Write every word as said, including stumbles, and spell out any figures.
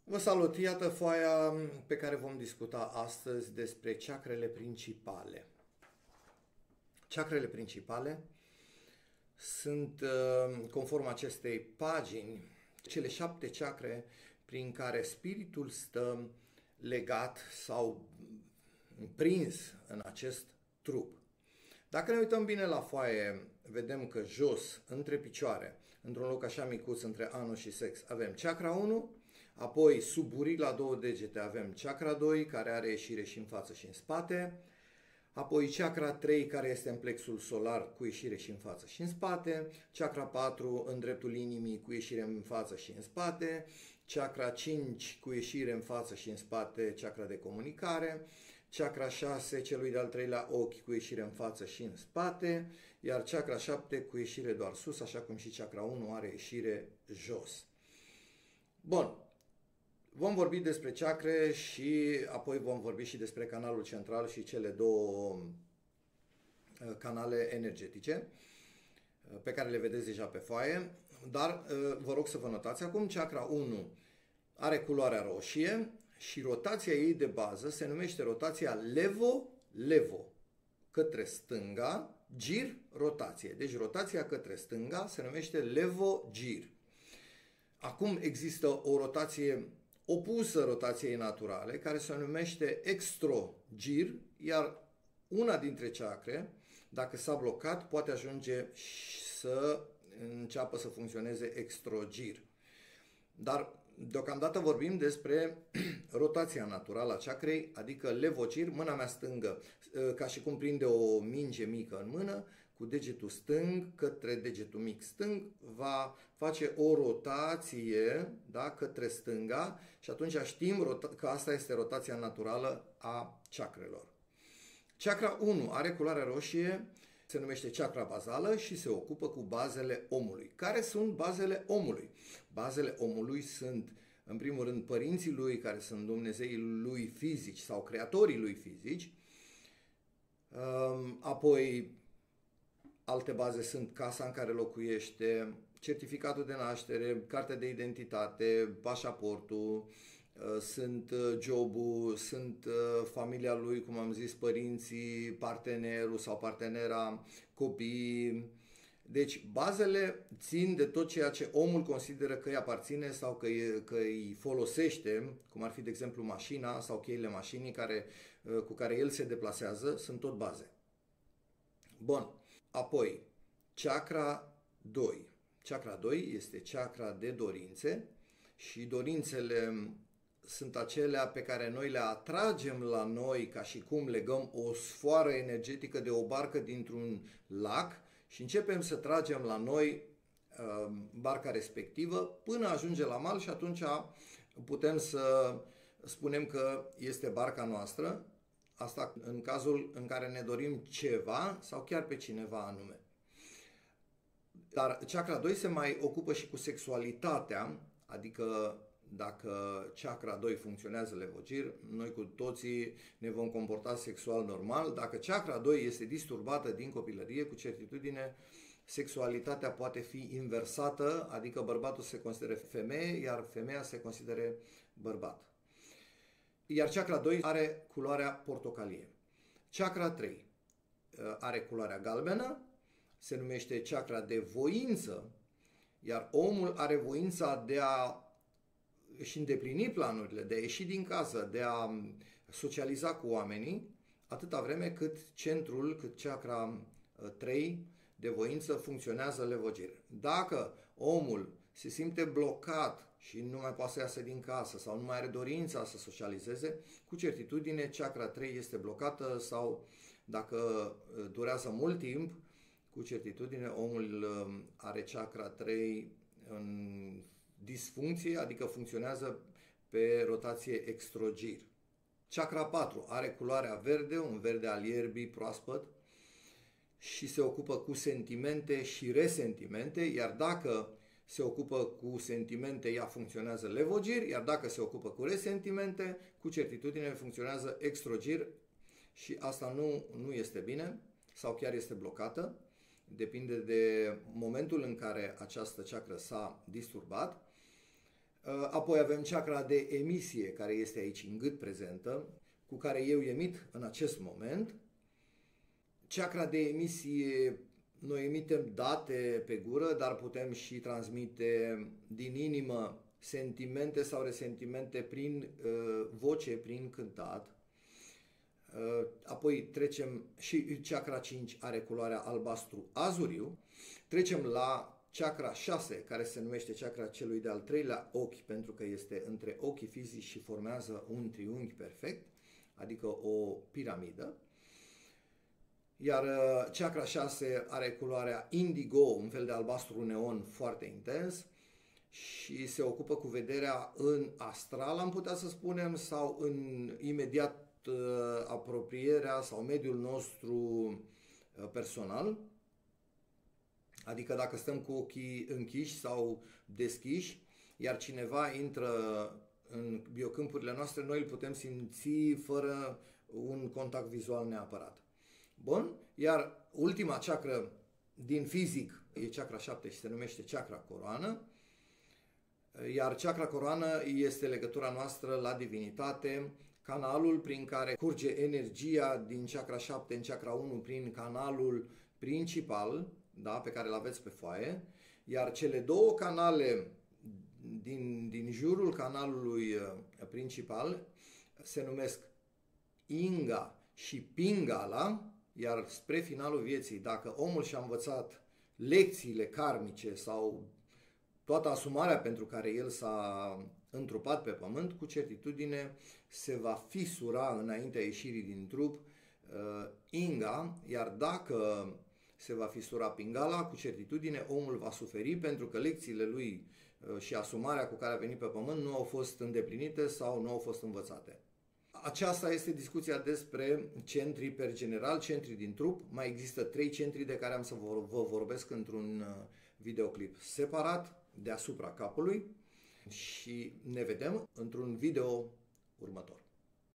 Vă salut! Iată foaia pe care vom discuta astăzi despre chakrele principale. Chakrele principale sunt, conform acestei pagini, cele șapte chakre prin care spiritul stă legat sau prins în acest trup. Dacă ne uităm bine la foaie, vedem că jos, între picioare, într-un loc așa micuț între anus și sex, avem chakra unu, apoi sub buric la două degete avem chakra doi, care are ieșire și în față și în spate, apoi chakra trei, care este în plexul solar cu ieșire și în față și în spate, chakra patru în dreptul inimii cu ieșire în față și în spate, chakra cinci cu ieșire în față și în spate, chakra de comunicare, chakra șase, celui de-al treilea ochi cu ieșire în față și în spate, iar chakra șapte cu ieșire doar sus, așa cum și chakra unu are ieșire jos. Bun. Vom vorbi despre chakre și apoi vom vorbi și despre canalul central și cele două canale energetice pe care le vedeți deja pe foaie, dar vă rog să vă notați acum, chakra unu are culoarea roșie și rotația ei de bază se numește rotația levo-levo, către stânga, gir, rotație. Deci rotația către stânga se numește levo-gir. Acum există o rotație opusă rotației naturale, care se numește extrogir, iar una dintre chakre, dacă s-a blocat, poate ajunge să înceapă să funcționeze extrogir. Dar deocamdată vorbim despre rotația naturală a chakrei, adică levogir, mâna mea stângă, ca și cum prinde o minge mică în mână, cu degetul stâng către degetul mic stâng, va face o rotație, da, către stânga și atunci știm că asta este rotația naturală a chakrelor. Chakra unu are culoarea roșie, se numește chakra bazală și se ocupă cu bazele omului. Care sunt bazele omului? Bazele omului sunt, în primul rând, părinții lui, care sunt Dumnezeii lui fizici sau creatorii lui fizici, apoi alte baze sunt casa în care locuiește, certificatul de naștere, cartea de identitate, pașaportul, sunt jobul, sunt familia lui, cum am zis, părinții, partenerul sau partenera, copiii. Deci bazele țin de tot ceea ce omul consideră că îi aparține sau că îi, că îi folosește, cum ar fi, de exemplu, mașina sau cheile mașinii care, cu care el se deplasează, sunt tot baze. Bun. Apoi, chakra doi. Chakra doi este chakra de dorințe și dorințele sunt acelea pe care noi le atragem la noi ca și cum legăm o sfoară energetică de o barcă dintr-un lac și începem să tragem la noi uh, barca respectivă până ajunge la mal și atunci putem să spunem că este barca noastră. Asta în cazul în care ne dorim ceva sau chiar pe cineva anume. Dar chakra doi se mai ocupă și cu sexualitatea, adică dacă chakra doi funcționează levogir, noi cu toții ne vom comporta sexual normal. Dacă chakra doi este disturbată din copilărie, cu certitudine, sexualitatea poate fi inversată, adică bărbatul se consideră femeie, iar femeia se consideră bărbat. Iar chakra doi are culoarea portocalie. Chakra trei are culoarea galbenă, se numește chakra de voință, iar omul are voința de a își îndeplini planurile, de a ieși din casă, de a socializa cu oamenii, atâta vreme cât centrul, cât chakra trei de voință funcționează levogir. Dacă omul se simte blocat și nu mai poate să iasă din casă sau nu mai are dorința să socializeze, cu certitudine chakra trei este blocată sau dacă durează mult timp, cu certitudine omul are chakra trei în disfuncție, adică funcționează pe rotație extrogir. Chakra patru are culoarea verde, un verde al ierbii proaspăt și se ocupă cu sentimente și resentimente, iar dacă se ocupă cu sentimente, ea funcționează levogir, iar dacă se ocupă cu resentimente, cu certitudine funcționează extrogir și asta nu, nu este bine sau chiar este blocată. Depinde de momentul în care această chakră s-a disturbat. Apoi avem chakra de emisie, care este aici în gât prezentă, cu care eu emit în acest moment. Chakra de emisie, noi emitem date pe gură, dar putem și transmite din inimă sentimente sau resentimente prin uh, voce, prin cântat. Uh, apoi trecem și chakra cinci are culoarea albastru azuriu. Trecem la chakra șase, care se numește chakra celui de-al treilea ochi, pentru că este între ochii fizici și formează un triunghi perfect, adică o piramidă. Iar chakra șase are culoarea indigo, un fel de albastru neon foarte intens, și se ocupă cu vederea în astral, am putea să spunem, sau în imediat apropierea sau mediul nostru personal. Adică dacă stăm cu ochii închiși sau deschiși, iar cineva intră în biocâmpurile noastre, noi îl putem simți fără un contact vizual neapărat. Bun? Iar ultima chakra din fizic e chakra șapte și se numește chakra coroană. Iar chakra coroană este legătura noastră la divinitate, canalul prin care curge energia din chakra șapte în chakra unu prin canalul principal, da, pe care îl aveți pe foaie, iar cele două canale din, din jurul canalului principal se numesc Inga și Pingala, iar spre finalul vieții, dacă omul și-a învățat lecțiile karmice sau toată asumarea pentru care el s-a întrupat pe pământ, cu certitudine se va fisura înaintea ieșirii din trup uh, Inga, iar dacă se va fisura Pingala, cu certitudine omul va suferi pentru că lecțiile lui uh, și asumarea cu care a venit pe pământ nu au fost îndeplinite sau nu au fost învățate. Aceasta este discuția despre centri per general, centri din trup. Mai există trei centri de care am să vă vorbesc într-un videoclip separat deasupra capului și ne vedem într-un video următor.